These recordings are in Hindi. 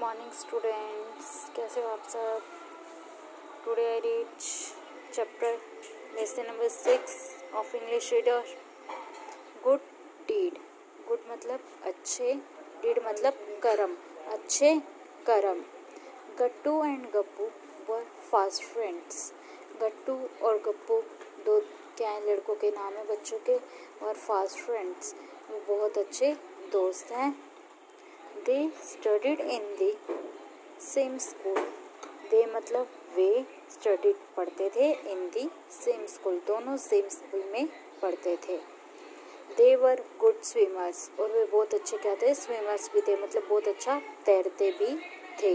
मॉर्निंग स्टूडेंट्स, कैसे हो आप सब। Today I read chapter lesson number 6 of English reader. Good deed. Good मतलब अच्छे, डीड मतलब कर्म, अच्छे कर्म। Gattu and Gappu were fast friends. Gattu और गप्पू दो क्या हैं, लड़कों के नाम है बच्चों के, और फास्ट फ्रेंड्स वो बहुत अच्छे दोस्त हैं। They studied in the same school. They मतलब वे, studied पढ़ते थे, in the same school दोनों सेम स्कूल में पढ़ते थे। They were good swimmers और वे बहुत अच्छे क्या थे, स्विमर्स भी थे, मतलब बहुत अच्छा तैरते भी थे।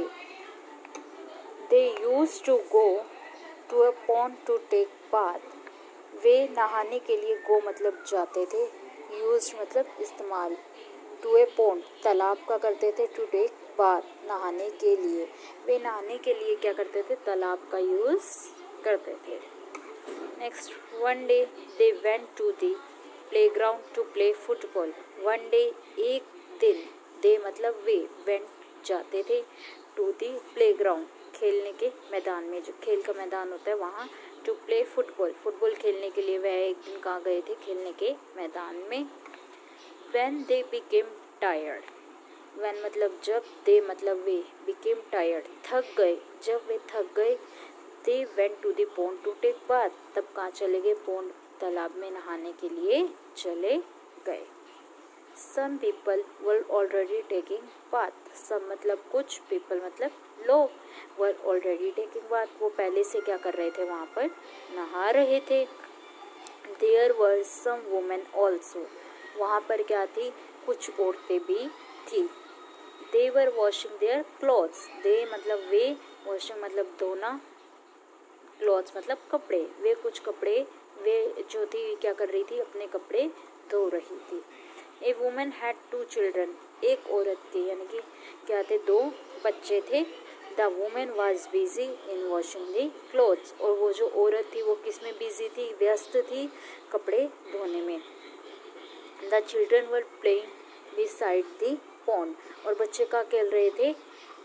They used to go to a pond to take bath. वे नहाने के लिए go मतलब जाते थे, used मतलब इस्तेमाल, टू ए पॉन्ड तालाब का करते थे, टू टेक बाथ नहाने के लिए। वे नहाने के लिए क्या करते थे, तालाब का यूज़ करते थे। Next, one day they went to the playground to play football. One day एक दिन, दे मतलब वे, वेंट जाते थे, टू द प्लेग्राउंड खेलने के मैदान में, जो खेल का मैदान होता है वहाँ, टू प्ले फुटबॉल फुटबॉल खेलने के लिए वह एक दिन कहाँ गए थे, खेलने के मैदान में। When they became tired, when मतलब जब, they मतलब वे, became tired थक गए, जब वे थक गए, they went to the pond to take bath, तब कहाँ चले गए, पॉन्ड तालाब में नहाने के लिए चले गए। Some people were already taking bath, some मतलब कुछ, people मतलब लोग, were already taking bath वो पहले से क्या कर रहे थे, वहाँ पर नहा रहे थे। There were some women also, वहाँ पर क्या थी, कुछ औरतें भी थी। They were washing their clothes, they मतलब वे, washing मतलब धोना, clothes मतलब कपड़े, वे कुछ कपड़े, वे जो थी क्या कर रही थी, अपने कपड़े धो रही थी। A woman had two children, एक औरत थी, यानी कि क्या थे, दो बच्चे थे। The woman was busy in washing the clothes, और वो जो औरत थी वो किस में बिजी थी, व्यस्त थी कपड़े धोने में। The children were playing beside the pond, और बच्चे का खेल रहे थे,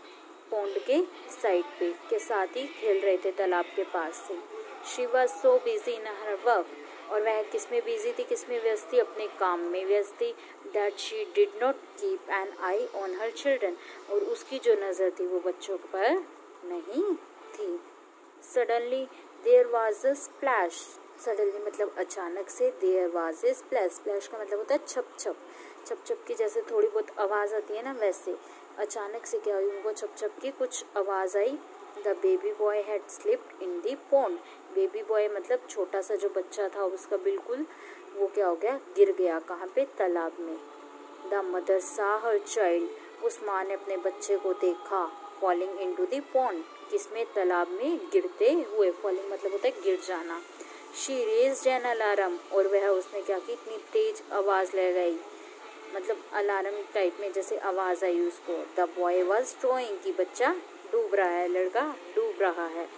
पॉन्ड के साइड पे के साथ ही खेल रहे थे, तालाब के पास से। She was so busy in her work, और वह किस में बिजी थी, किस में व्यस्त थी, अपने काम में व्यस्त थी। That she did not keep an eye on her children, और उसकी जो नज़र थी वो बच्चों पर नहीं थी। Suddenly there was a splash, suddenly मतलब अचानक से, there was a splash, splash का मतलब होता है छप छप, छप छप की जैसे थोड़ी बहुत आवाज़ आती है ना, वैसे अचानक से क्या हुई, उनको छप छप की कुछ आवाज़ आई। The baby boy had slipped in the pond, baby boy मतलब छोटा सा जो बच्चा था उसका बिल्कुल वो क्या हो गया, गिर गया, कहाँ पे, तालाब में। द मदर सा हर चाइल्ड, उस माँ ने अपने बच्चे को देखा, falling into the pond, किसमें, तालाब में गिरते हुए, फॉलिंग मतलब होता है गिर जाना। She raised an alarm, और वह उसने क्या की, इतनी तेज आवाज़ लगाई, मतलब अलार्म टाइप में जैसे आवाज़ आई उसको। The boy was throwing, कि बच्चा डूब रहा है, लड़का डूब रहा है।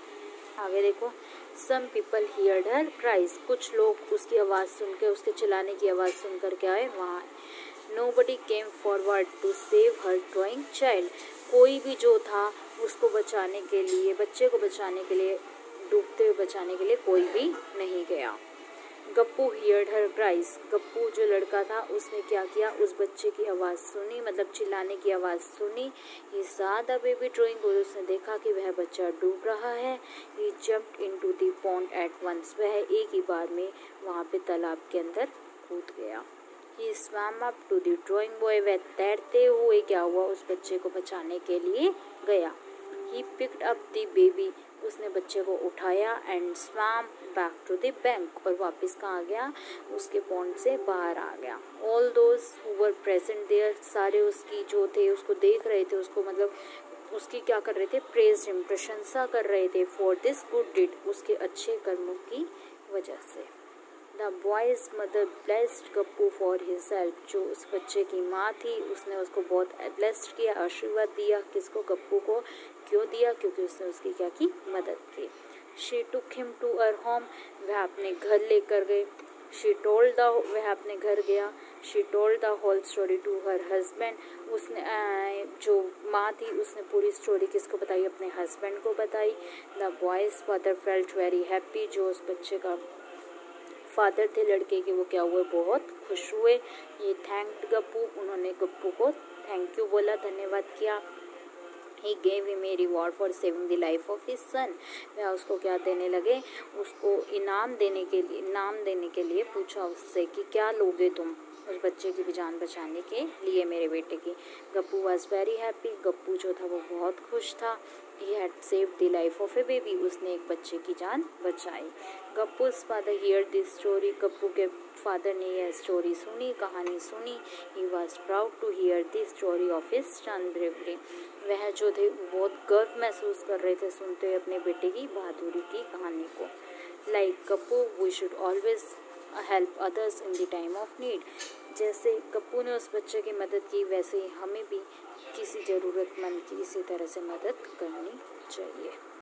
आगे देखो, Some people heard her cries, कुछ लोग उसकी आवाज़ सुन के, उसके चिल्लाने की आवाज़ सुनकर क्या है, वहाँ। Nobody came forward to save her drowning child, कोई भी जो था उसको बचाने के लिए, बच्चे को बचाने के लिए, डूबते हुए बचाने के लिए कोई भी नहीं गया। Gappu heard her cries, Gappu जो लड़का था उसने क्या किया, उस बच्चे की आवाज़ सुनी, मतलब चिल्लाने की आवाज़ सुनी। ही saw the baby drowning, और उसने देखा कि वह बच्चा डूब रहा है। ही jumped into the pond at once, वह एक ही बार में वहाँ पे तालाब के अंदर कूद गया। ही swam up to the drowning boy, वह तैरते हुए क्या हुआ, उस बच्चे को बचाने के लिए गया। ही picked up the baby, उसने बच्चे को उठाया, and swam back to the bank, और वापस कहाँ आ गया, उसके पॉन्ड से बाहर आ गया। All those who were present there, सारे उसकी जो थे उसको देख रहे थे, उसको मतलब उसकी क्या कर रहे थे, praised him, प्रशंसा कर रहे थे, for this good deed, उसके अच्छे कर्मों की वजह से। The boy's mother blessed Gappu for his help, जो उस बच्चे की माँ थी उसने उसको बहुत ब्लेस्ड किया, आशीर्वाद दिया, किसको, गप्पू को। क्यों दिया, क्योंकि उसने उसकी क्या की, मदद की। She took him to her home, वह अपने घर लेकर गए। शी टोल्ड द, वह अपने घर गया, she told the whole story to her husband, उसने जो माँ थी उसने पूरी स्टोरी किसको बताई, अपने हस्बैंड को बताई। The boy's father felt very happy, जो उस बच्चे का फादर थे लड़के के, वो क्या हुए, बहुत खुश हुए। ये थैंक्ड गप्पू, उन्होंने गप्पू को थैंक यू बोला, धन्यवाद किया। He gave him a reward for saving the life of his son. वह उसको क्या देने लगे, उसको इनाम देने के लिए पूछा उससे कि क्या लोगे तुम उस बच्चे की भी जान बचाने के लिए, मेरे बेटे की। Gappu was very happy, Gappu जो था वो बहुत खुश था। He had saved the life of a baby, उसने एक बच्चे की जान बचाई। गप्पू's father heard this story, Gappu के फादर ने यह स्टोरी सुनी, कहानी सुनी। He was proud to hear the story of his son bravery, वह जो थे बहुत गर्व महसूस कर रहे थे सुनते हुए अपने बेटे की बहादुरी की कहानी को। Like Gappu we should always help others in the time of need, जैसे गप्पू ने उस बच्चे की मदद की, वैसे ही हमें भी किसी ज़रूरतमंद की इसी तरह से मदद करनी चाहिए।